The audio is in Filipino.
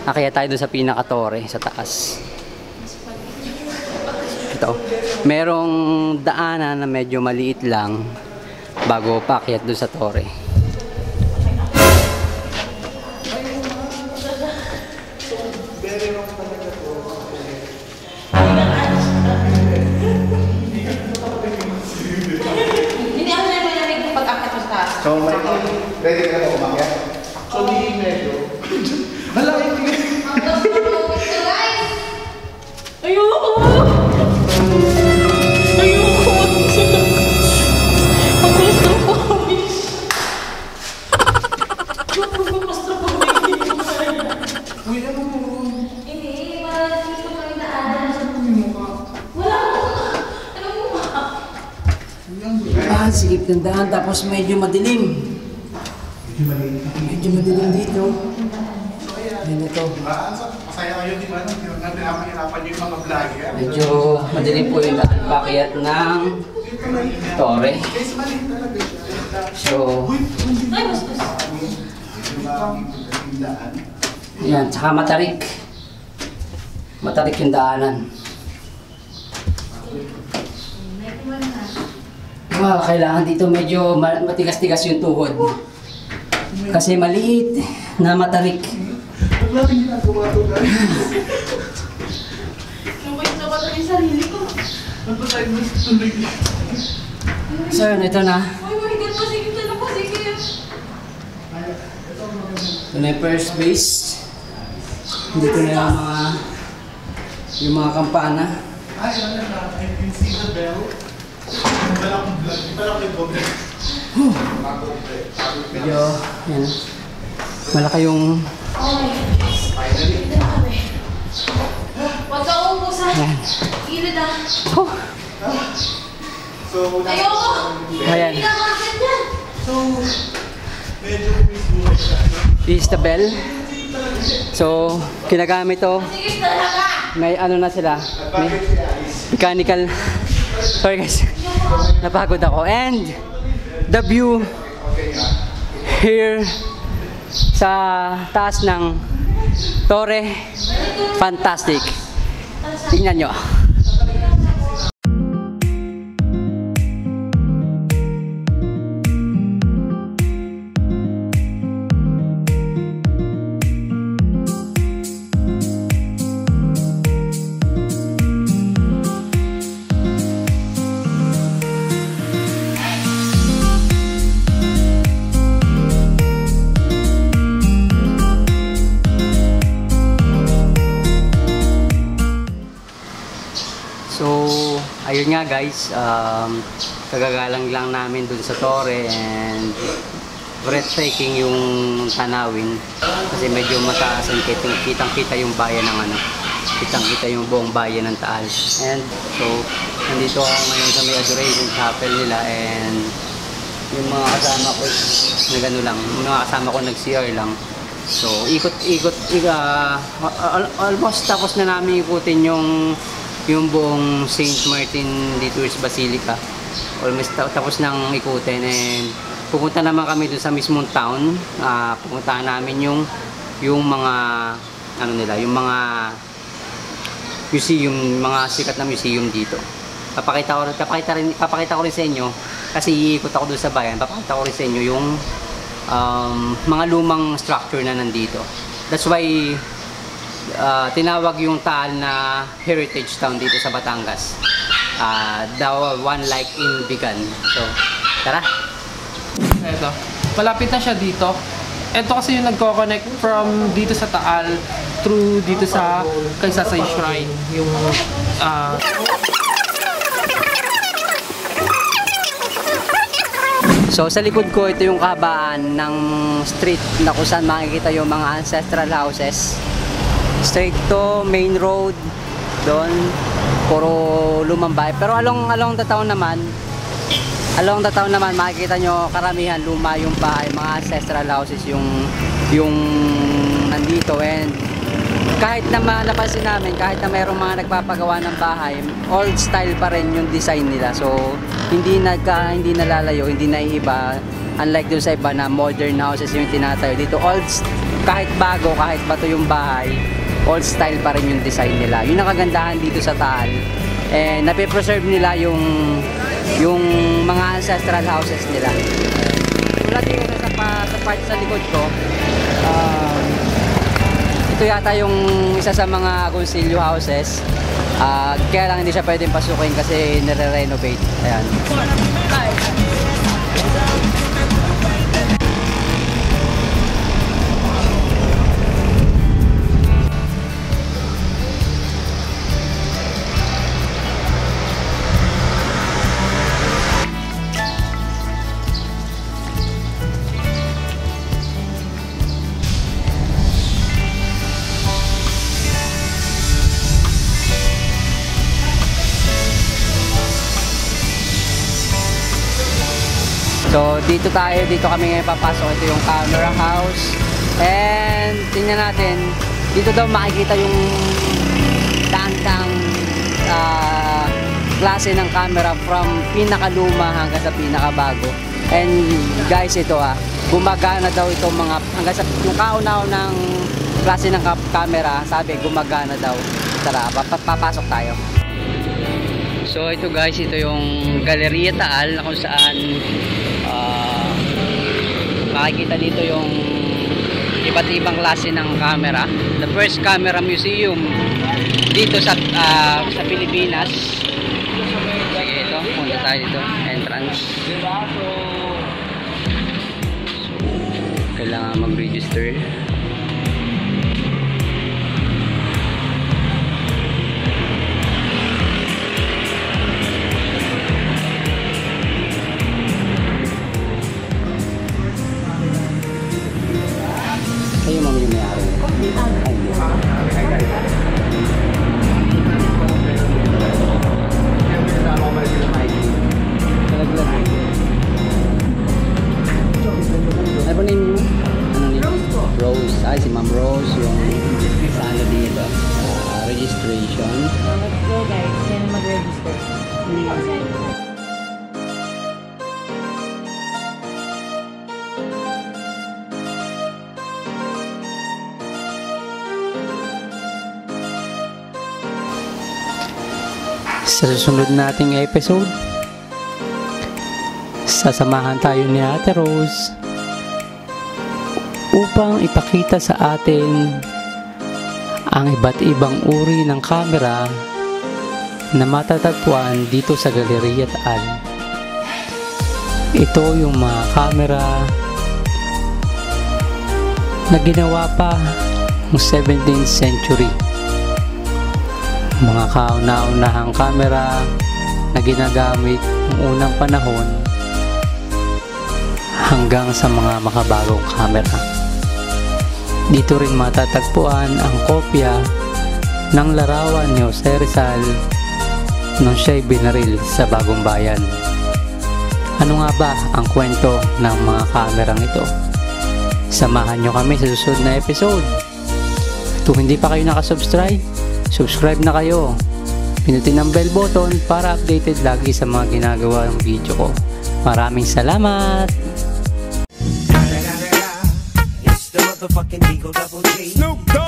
Akaya tayo doon sa pinaka-tore, sa taas. Ito, merong daanan na medyo maliit lang bago paakyat doon sa tore. So, ready ka na umakyat? Actually, medyo. Hala, hindi. Ayoko! Ayoko! Mag-claustrophobic! Mag-claustrophobic! Uy, ano mo? Hindi, dito kami naanan. Wala mo! Ano mo ba? Sikip ng daan, tapos medyo madilim. Medyo madilim dito. Yan ito. Masaya kayo, di ba? Napahirapan niyo yung mga vlogger. Medyo madilim po yung daan paakyat ng tore. So, Ay, bastos! yan, tsaka matarik. Matarik yung daanan. Kailangan dito medyo matigas-tigas yung tuhod. Kasi maliit na matarik. Natin ginagawa ito, guys. Lumay na ba yung sarili ko? Ano tayo mas tuloy? So, ito na. Ay, my God, pasigit na lang, pasigit! Ito na yung first base. Dito na yung mga kampana. Ay, ano na? I can see the bell. Wala akong vlog. Wala akong gobe. Medyo, yan. Malaki yung... Oh my goodness. Dito na kami. Huwag ka umubusan. Gilid ah. Oh, So, Ayoko! ayan. Hindi ka makakit yan. So, medyo buwis-buwis siya. This is the bell. So, kinagamit to. Pasigit talaga! May ano na sila. May mechanical. Sorry guys. Napagod ako. And the view here sa taas ng tore, fantastic. Tingnan nyo. So, ayun nga guys, kagagalang lang namin dun sa tore and breathtaking yung tanawin kasi medyo mataas ang kitang-kita yung bayan ng kitang-kita yung buong bayan ng Taal. And so, nandito ako ngayon sa may adoration chapel nila and yung mga kasama ko na gano'n lang, yung mga kasama ko nag-CR lang. So, almost tapos na namin ikutin yung buong St. Martin Liturgis Basilica. Almost tapos nang ikutin and pupunta naman kami dun sa mismong town. Pupuntahan namin yung mga ano nila, yung mga museum, mga sikat na museum dito. Papakita ko rin sa inyo kasi iikot ako dun sa bayan. Papakita ko rin sa inyo yung mga lumang structure na nandito. That's why tinawag yung Taal na heritage town dito sa Batangas. The one like in Bigan. So, tara! Ito. Malapit na siya dito. Ito kasi yung nagko-connect from dito sa Taal through dito sa Kaysasay Shrine. Yung So sa likod ko, ito yung kabaan ng street na kung saan makikita yung mga ancestral houses. Straight to main road doon, puro lumang bahay. Pero along the town naman makikita nyo karamihan luma yung bahay, mga ancestral houses yung nandito. And kahit na napansin namin, kahit na mayroong mga nagpapagawa ng bahay, old style pa rin yung design nila. So hindi nalalayo, hindi naiiba. Unlike dun sa iba na modern houses yung tinatayo, dito kahit bago, kahit bato yung bahay, old style pa rin yung design nila. Yun ang kagandahan dito sa Taal. And napipreserve nila yung mga ancestral houses nila. Tulad dito sa part sa likod ko, ito yata yung isa sa mga consilio houses. Kaya lang hindi siya pwedeng pasukin kasi nire-renovate. Ayan. So dito kami ngayon papasok. Ito yung camera house. And tingnan natin, dito daw makikita yung daan-daang klase ng camera from pinakaluma hanggang sa pinakabago. And guys, ito gumagana daw itong mga hanggang sa yung kauna-unang klase ng camera, sabi gumagana daw. Tara, papasok tayo. So ito guys, ito yung Galleria Taal na kung saan makikita dito yung iba't ibang klase ng camera. The first camera museum dito sa Pilipinas. Sige, ito, punta tayo dito, entrance. So, kailangan mag-register. Kayo ma'am yung may-ari. Ano po name mo? Ano name? Rose. Ay, si Ma'am Rose yung sa ano dito. Registration. Let's go guys. Yan mag-register. Sa susunod nating episode, sasamahan tayo ni Ate Rose upang ipakita sa atin ang iba't ibang uri ng camera na matatagpuan dito sa Galleria Taal. Ito yung mga camera na ginawa pa ng 17th century. Mga kauna-unahang camera na ginagamit ng unang panahon hanggang sa mga makabagong camera. Dito rin matatagpuan ang kopya ng larawan ni Jose Rizal nung siya'y binaril sa Bagong Bayan. Ano nga ba ang kwento ng mga kamerang ito? Samahan nyo kami sa susunod na episode. Kung hindi pa kayo nakasubscribe, subscribe na kayo. Pinutin ang bell button para updated lagi sa mga ginagawa ng video ko. Maraming salamat! It's the motherfucking Eagle Double G. Snoop Dogg.